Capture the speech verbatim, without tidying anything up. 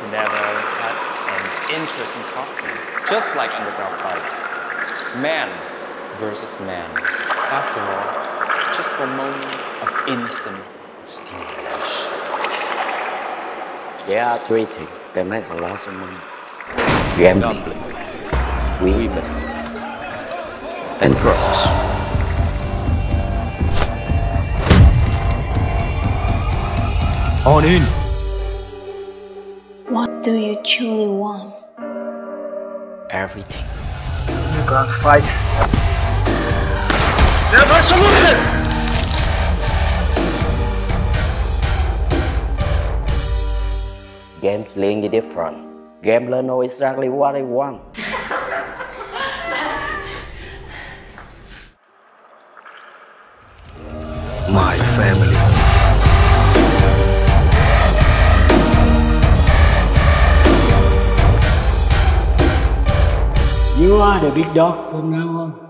never had an interest in coffee. Just like underground fights. Man versus man. After all, just for a moment of instant stimulation. There are three things that makes a lot of money. Gambling, women, and drugs. On in! What do you truly want? Everything. You can't fight. There's no solution! Games playing different. Gambler know exactly what they want. My family. You are the big dog from now on.